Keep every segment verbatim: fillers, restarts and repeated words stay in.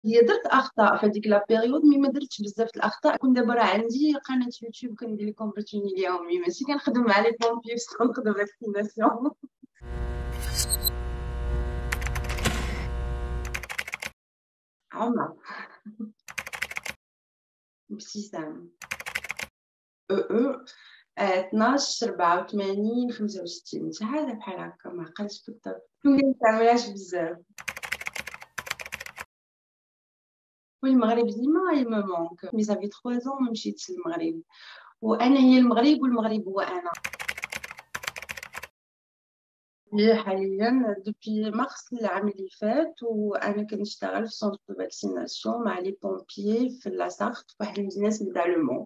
هي درت اخطاء في هذيك لا بيريود، مي ما درتش بزاف د الاخطاء. كون دابا راه عندي قناه يوتيوب كندير لكم روتيني اليومي، ماشي كنخدم مع لي بومبيي باش كنخدم فاكسيناسيون. عمر ابتسام. او او آه، اثناش أربعة وثمانين خمسة وستين شي حاجه بحال هكا، ما عقلتش بالضبط، ما كنستعملهاش بزاف. والمغرب ديما اي مو مونك، مي صافي ثلاثة زون ما مشيتش للمغرب، وانا هي المغرب والمغرب هو انا. هي حاليا دوبي مارس العام اللي فات، وانا كنشتغل في سونتر دو فاكسيناسيون مع لي بومبيي في لاسارت، في واحد المدينه سميتها لومون.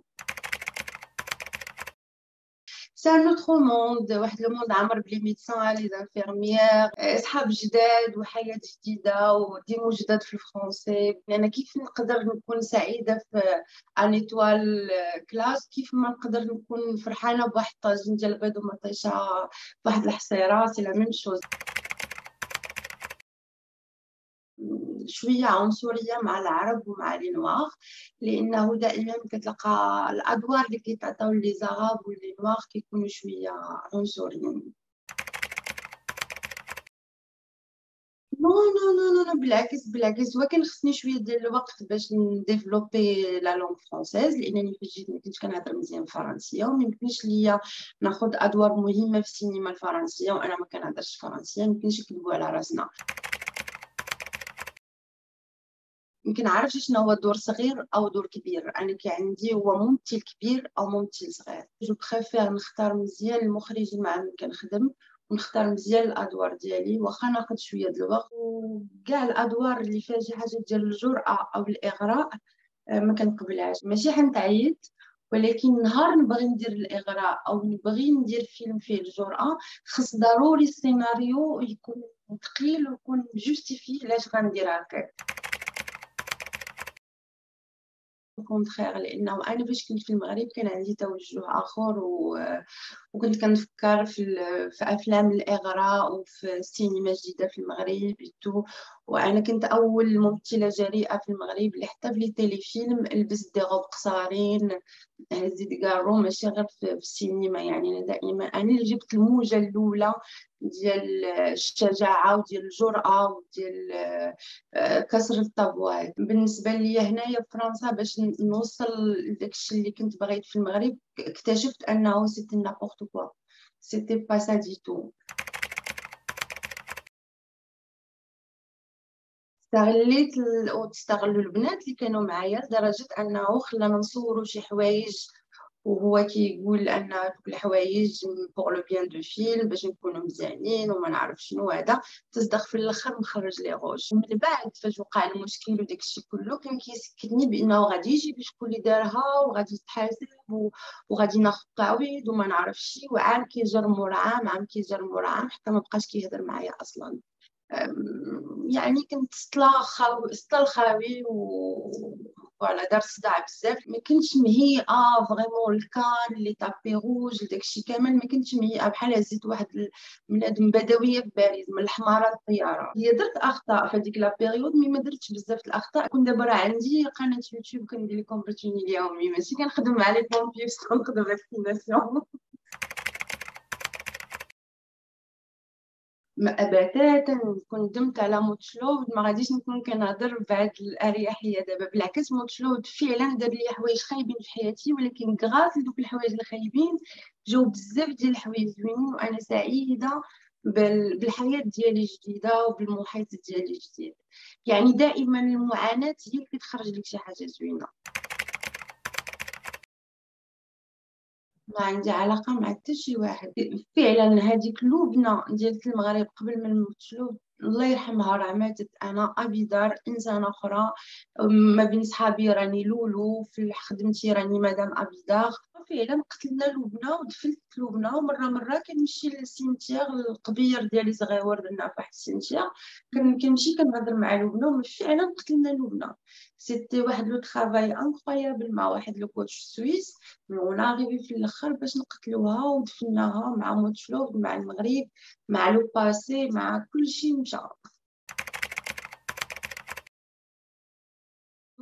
سي ان اوتر موند، واحد لو موند عامر بلي ميدسان لي زانفيرميير، اصحاب جداد وحياه جديده وديمو جداد في الفرونسي. انا كيف نقدر نكون سعيده في ان ايطوال كلاس، كيف ما نقدر نكون فرحانه بواحد طاجين ديال البيض ومطيشه بواحد الحصيره، سي لا ميم شوز. شوية عنصرية مع العرب ومع لي نواغ، لأنه دائما كتلقى الأدوار اللي كيتعطاو لي زغاب ولي نواغ كيكونوا شوية عنصريين. نو نو نو نو نو، بالعكس بالعكس، هو كان خصني شوية ديال الوقت باش نديفلوبي لا لونغ فرونسيز، لأنني في الجيل ما كنتش كنهضر مزيان فرنسية، وما يمكنش ليا ناخذ أدوار مهمة في السينما الفرنسية وأنا ما كنهضرش فرنسية، ما يمكنش نكذبوا على راسنا. يمكن عارف شنو هو دور صغير او دور كبير. انا كي عندي هو ممثل كبير او ممثل صغير، جو بريفير نختار مزيان المخرجين مع من كنخدم، ونختار مزيان الادوار ديالي، واخا ناخذ شويه د الوقت. وكاع الادوار اللي فيها شي حاجه ديال الجرأه او الاغراء آه، ما كنقبلهاش. ماشي حنتعيط، ولكن نهار نبغي ندير الاغراء او نبغي ندير فيلم فيه الجرأه، خص ضروري السيناريو يكون ثقيل ويكون جوستيفي علاش غندير هكا. كونتخيغ، لانه انا فاش كنت في المغرب كان عندي توجه اخر و... وكنت كنفكر في ال... في افلام الاغراء وفي السينما الجديده في المغرب بيتو. وانا كنت اول ممثله جريئه في المغرب اللي حتى في لي تيليفيلم لبست دي روب قصارين، هزيت كارو، ماشي غير في, في السينما. يعني انا دائما انا اللي جبت الموجه الاولى ديال الشجاعه وديال الجرأه وديال آه، كسر الطابوات. بالنسبه لي هنايا في فرنسا باش ن- نوصل لداك الشيء اللي كنت بغيت في المغرب، اكتشفت انه سيتي نابورت كوا، سيتي با سا دي تو. استغليت ال... وتستغلوا البنات اللي كانوا معايا لدرجة أنه خلانا نصوروا شي حوايج، وهو كيقول أن دوك الحوايج بوغ لو بيان دو فيلم باش نكونوا مزيانين وما نعرف شنو هذا. تصدق في الآخر مخرج لي روج. ومن بعد فاش وقع المشكل وداك الشيء كله كان كيسكتني بأنه غادي يجي شكون اللي دارها وغادي يتحاسب و... وغادي ناخذ تعويض وما نعرف شي. وعام كيجر مور عام، عام كيجر مور عام، حتى ما بقاش كيهضر معايا أصلا. أم، يعني كنت سطلا خاوي سطلا الخاوي و فوالا دار صداع بزاف. ما كنتش مهيئه فريمون الكان اللي طابي روج داكشي كامل، ما كنتش مهيئه. بحال هزيت واحد بنادم بدويه في باريس من الحماره للطياره. هي درت اخطاء في هذيك لا بيريود، مي ما درتش بزاف د الاخطاء. كون دابا راه عندي قناه يوتيوب كندير لكم روتيني اليومي، ماشي كنخدم مع لي بومبيي باش كنخدم فاكسيناسيون. ما بتاتا كون دمت على موتشلود ما غاديش نكون كنهضر بهاد الاريحيه. دابا بالعكس موتشلود فعلا دار لي حوايج خايبين في حياتي، ولكن كغاس لدوك الحوايج الخايبين جاو بزاف ديال الحوايج زوينين، وانا سعيده بال- بالحياه ديالي الجديده وبالمحيط ديالي الجديد. يعني دائما المعاناه هي اللي كتخرج لك شي حاجه زوينه. ما عندي علاقة مع حتى شي واحد فعلا. هذيك لبنى ديال المغرب قبل ما نموت شلو الله يرحمها راه ماتت. انا ابي دار انسانه اخرى. ما بين صحابي راني لولو، في خدمتي راني مدام ابي دار. فعلا قتلنا لبنى ودفلت لبنى، ومره مره كنمشي للسيمتيغ القبير ديالي صغيور درنا في واحد السيمتيغ، كن- كنمشي كنهضر مع لبنى، وفعلا قتلنا لبنى. سيتي واحد لو ترافاي انكرويابل مع واحد لو كوتش سويس، وناريفي في الاخر باش نقتلوها ودفناها مع موتشلوب مع المغرب مع لو باسي مع كل شيء مشى.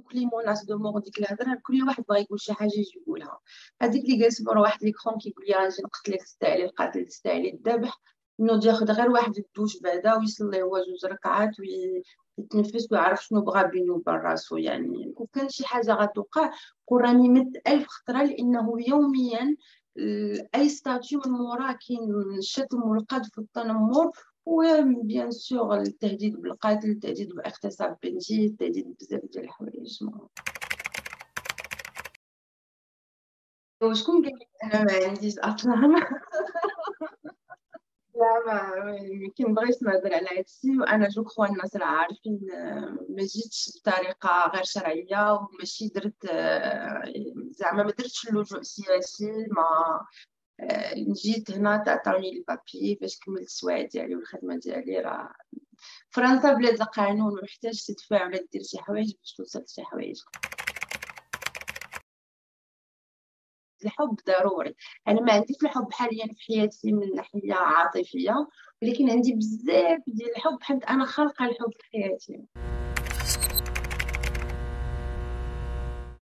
دوك لي موناس دو مور ديك الهضره، كل واحد بغى يقول شي حاجه يجي يقولها. هذيك اللي جالس ورا واحد ليكرون كيقول لي غنجي نقتلك تستاهلي القتل تستاهلي الذبح، نوض ياخد غير واحد الدوش بعدا ويصلي هو جوج ركعات ويتنفس ويعرف شنو بغى بينو وبين راسو. يعني كون كان شي حاجه غتوقع كون راني مد ألف خطره، لانه يوميا ال- اي ستاتيو من موراه كاين الشتم والقذف والتنمر، وبيان سور التهديد بالقتل، التهديد باغتصاب بنتي، التهديد بزاف ديال الحوايج. وشكون قال لك انا ما عنديش اطلال؟ لا، ما ما كنبغيش نهضر على هادشي. وانا جو كخوا الناس راه عارفين، آه، ما جيتش بطريقه غير شرعيه، وماشي درت، آه، زعما ما درتش اللجوء السياسي. ما آه، جيت هنا تعطوني البابي باش كملت السوايع ديالي والخدمه ديالي. راه فرنسا بلاد القانون، ومحتاج تدفع ولا دير شي حوايج باش توصل لشي حوايج. الحب ضروري. انا ما عنديش الحب حاليا في حياتي من ناحيه عاطفيه، ولكن عندي بزاف ديال الحب، حيت انا خالقه الحب في حياتي.